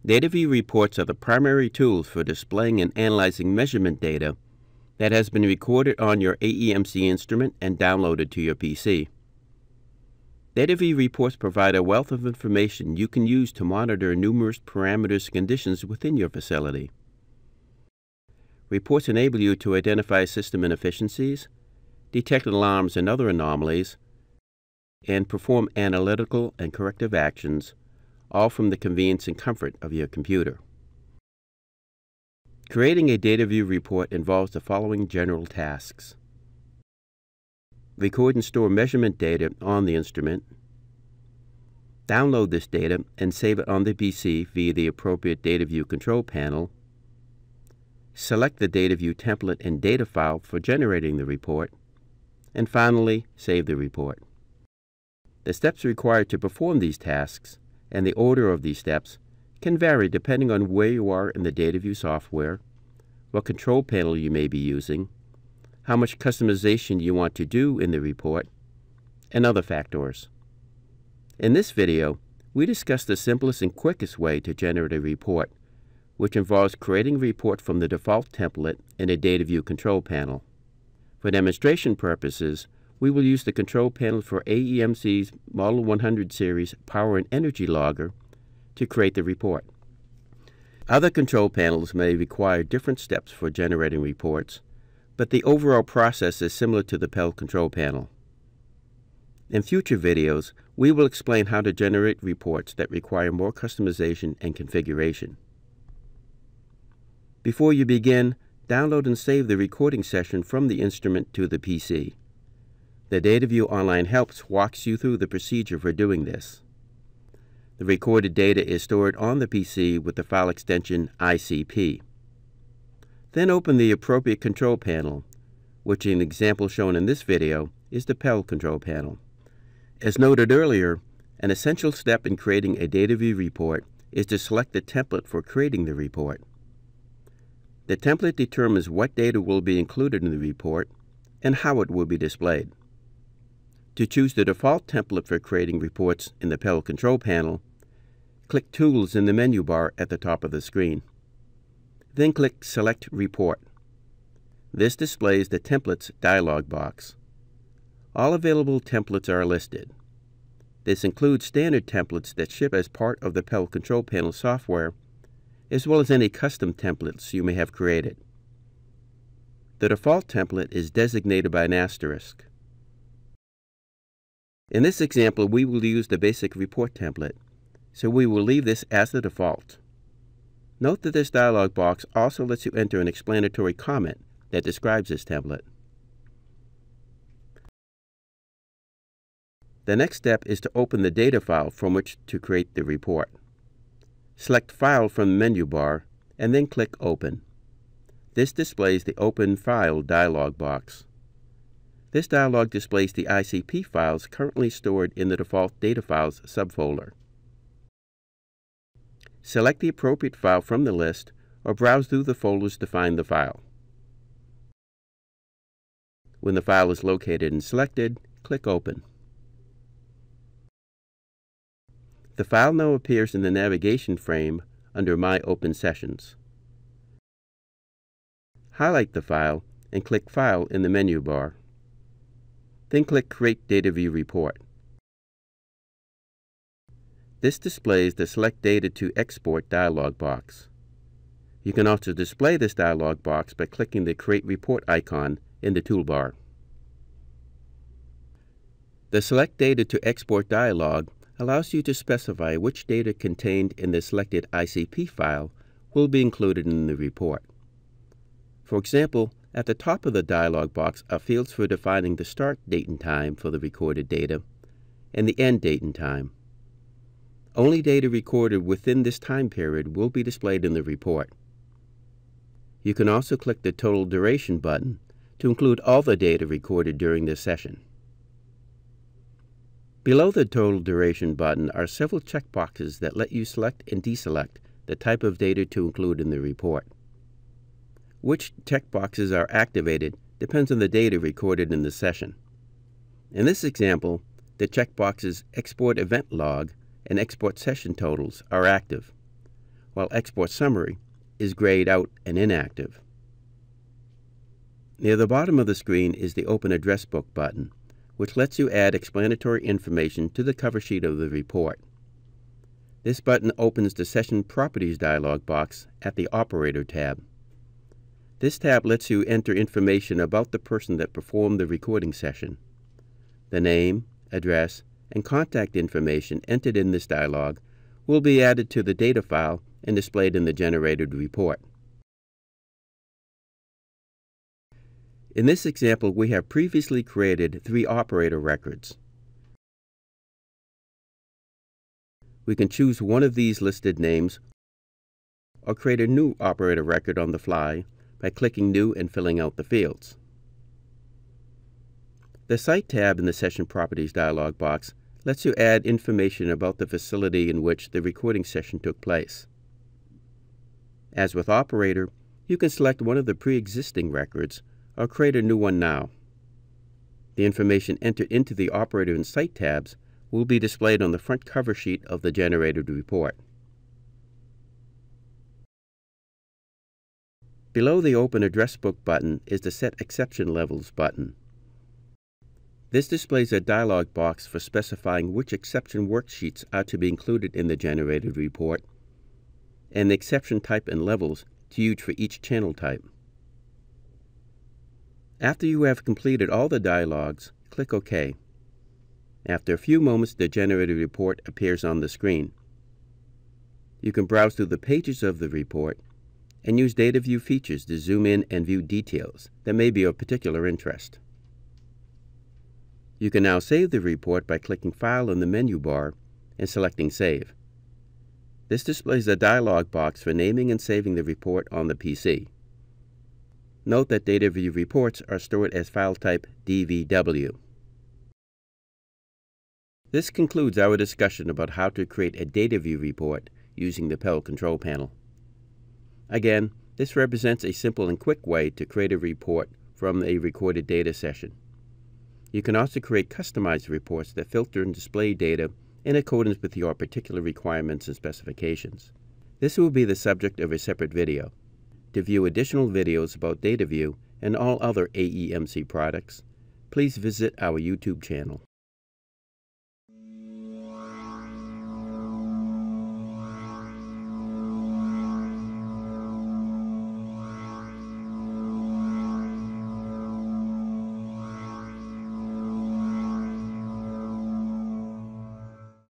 DataView reports are the primary tools for displaying and analyzing measurement data that has been recorded on your AEMC instrument and downloaded to your PC. DataView reports provide a wealth of information you can use to monitor numerous parameters and conditions within your facility. Reports enable you to identify system inefficiencies, detect alarms and other anomalies, and perform analytical and corrective actions, all from the convenience and comfort of your computer. Creating a DataView report involves the following general tasks: record and store measurement data on the instrument, download this data and save it on the PC via the appropriate DataView Control Panel, select the DataView template and data file for generating the report, and finally, save the report. The steps required to perform these tasks and the order of these steps can vary depending on where you are in the DataView software, what control panel you may be using, how much customization you want to do in the report, and other factors. In this video, we discuss the simplest and quickest way to generate a report, which involves creating a report from the default template in a DataView control panel. For demonstration purposes, we will use the control panel for AEMC's Model 100 series Power and Energy Logger to create the report. Other control panels may require different steps for generating reports, but the overall process is similar to the PEL Control Panel. In future videos, we will explain how to generate reports that require more customization and configuration. Before you begin, download and save the recording session from the instrument to the PC. The DataView Online Helps walks you through the procedure for doing this. The recorded data is stored on the PC with the file extension ICP. Then open the appropriate control panel, which in the example shown in this video is the PEL Control Panel. As noted earlier, an essential step in creating a DataView report is to select the template for creating the report. The template determines what data will be included in the report and how it will be displayed. To choose the default template for creating reports in the PEL Control Panel, click Tools in the menu bar at the top of the screen. Then click Select Report. This displays the Templates dialog box. All available templates are listed. This includes standard templates that ship as part of the PEL Control Panel software, as well as any custom templates you may have created. The default template is designated by an asterisk. In this example, we will use the basic report template, so we will leave this as the default. Note that this dialog box also lets you enter an explanatory comment that describes this template. The next step is to open the data file from which to create the report. Select File from the menu bar and then click Open. This displays the Open File dialog box. This dialog displays the ICP files currently stored in the default Data Files subfolder. Select the appropriate file from the list or browse through the folders to find the file. When the file is located and selected, click Open. The file now appears in the navigation frame under My Open Sessions. Highlight the file and click File in the menu bar. Then click Create DataView Report. This displays the Select Data to Export dialog box. You can also display this dialog box by clicking the Create Report icon in the toolbar. The Select Data to Export dialog allows you to specify which data contained in the selected ICP file will be included in the report. For example, at the top of the dialog box are fields for defining the start date and time for the recorded data and the end date and time. Only data recorded within this time period will be displayed in the report. You can also click the Total Duration button to include all the data recorded during this session. Below the Total Duration button are several checkboxes that let you select and deselect the type of data to include in the report. Which checkboxes are activated depends on the data recorded in the session. In this example, the checkboxes Export Event Log and Export Session Totals are active, while Export Summary is grayed out and inactive. Near the bottom of the screen is the Open Address Book button, which lets you add explanatory information to the cover sheet of the report. This button opens the Session Properties dialog box at the Operator tab. This tab lets you enter information about the person that performed the recording session. The name, address, and contact information entered in this dialog will be added to the data file and displayed in the generated report. In this example, we have previously created 3 operator records. We can choose one of these listed names or create a new operator record on the fly by clicking New and filling out the fields. The Site tab in the Session Properties dialog box lets you add information about the facility in which the recording session took place. As with Operator, you can select one of the pre-existing records or create a new one now. The information entered into the Operator and Site tabs will be displayed on the front cover sheet of the generated report. Below the Open Address Book button is the Set Exception Levels button. This displays a dialog box for specifying which exception worksheets are to be included in the generated report, and the exception type and levels to use for each channel type. After you have completed all the dialogs, click OK. After a few moments, the generated report appears on the screen. You can browse through the pages of the report and use DataView features to zoom in and view details that may be of particular interest. You can now save the report by clicking File in the menu bar and selecting Save. This displays a dialog box for naming and saving the report on the PC. Note that DataView reports are stored as file type DVW. This concludes our discussion about how to create a DataView report using the PEL Control Panel. Again, this represents a simple and quick way to create a report from a recorded data session. You can also create customized reports that filter and display data in accordance with your particular requirements and specifications. This will be the subject of a separate video. To view additional videos about DataView and all other AEMC products, please visit our YouTube channel.